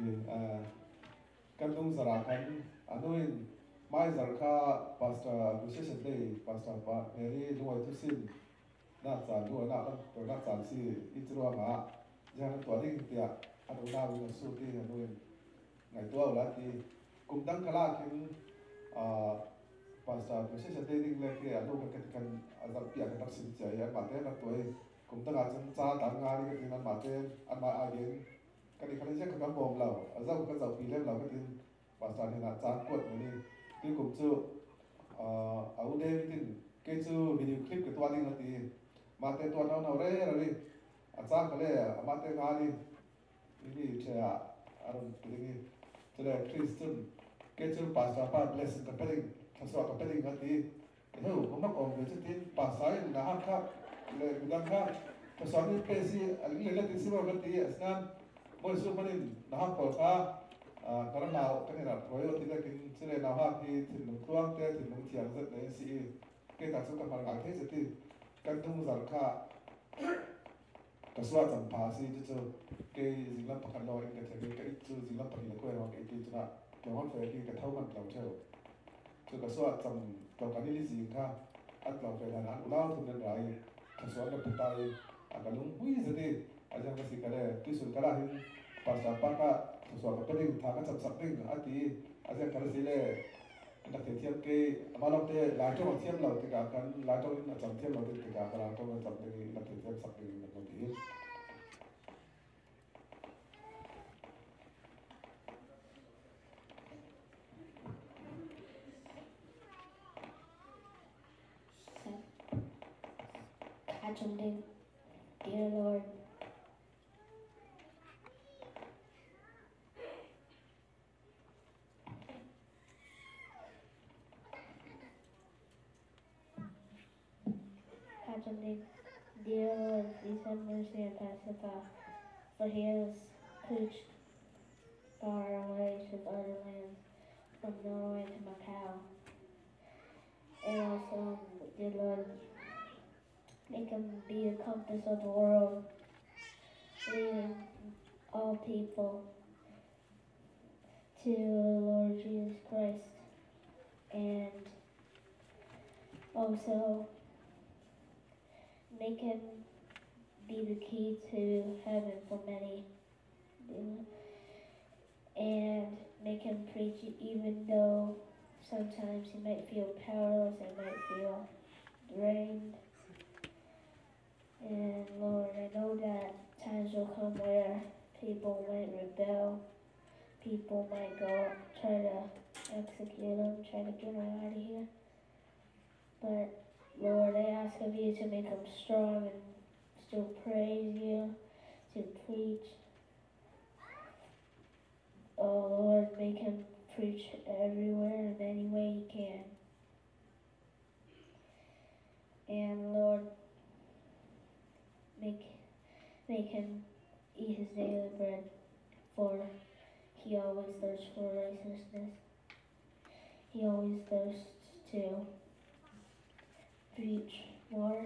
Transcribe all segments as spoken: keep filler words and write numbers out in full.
kan dung zara kan anuin mai zarkha pastor musician day pastor pa Mary luai tu sin na chan luai na kan to na chan si itruwa ma jang to ding tia anu na wi su ti anuin ngai to la ti kum dang kala kin a pastor musician day ding le ke anu kan kan azam pia kan tak sin chai an ma te na toi kum dang a chan cha dang nga ni kan an ma te an ma a gen kan kan je kan bom lao azam kan zau pi lem lao kan pastor ni na chan kot ni cái cũng chưa ở đây thì cái chưa video clip cái toa đi là thì mà tên toa nào nào đấy rồi đi à chắc cái này mà tên ngã đi đi chơi à à rồi cái gì chơi là Christian cái chưa pastor pa blessing cái bên cái số cái bên cái thì cái đâu cũng mắc ông cái chứ pastor là hàng khác là người đang khác cái số này cái gì anh lấy lấy cái gì mà cái thì asnan mỗi số mình là hàng khác karena nào cái này là rồi thì là cái cái này nào ha thì thì nó quang thế thì nó thiang rất đấy sĩ cái tác dụng các bạn thấy thì cái tung giải khá cái số chấm phá sĩ chứ cái gì là bắt đầu cái cái cái chứ gì là bắt đầu quay vào cái cái chỗ nào cái món phải cái cái thâu mình làm theo chứ cái số chấm trong cái này gì khá ăn làm phải là ăn ulau thì nên lại cái số nó bị tai à cái lúng bùi gì thì à chẳng cái gì cái này cái số cái là hình pasal apa sesuatu penting thang kan something ati aja kalau sile nak tiap ke malam te lato tiap lau te kan lato na jam tiap lau te ka kan lato na jam te nak tiap something nak ti Catching, dear Lord. Dear Lord, please have mercy and pacify, for he has coached far away to other lands, from Norway to Macau. And also, dear Lord, make him be the compass of the world, leading all people to the Lord Jesus Christ. And also, make him be the key to heaven for many. And make him preach even though sometimes he might feel powerless and might feel drained. And Lord, I know that times will come where people might rebel. People might go try to execute him, try to get him out of here. But Lord, I ask of you to make him strong and still praise you, to preach. Oh Lord, make him preach everywhere in any way he can. And Lord, make make him eat his daily bread, for he always thirsts for righteousness. He always thirsts to preach more,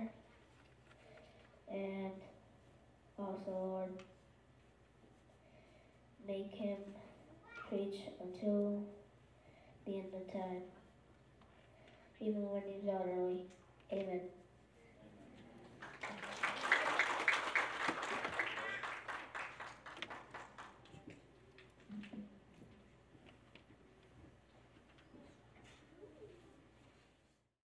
and also, Lord, make him preach until the end of time, even when he's elderly. Amen.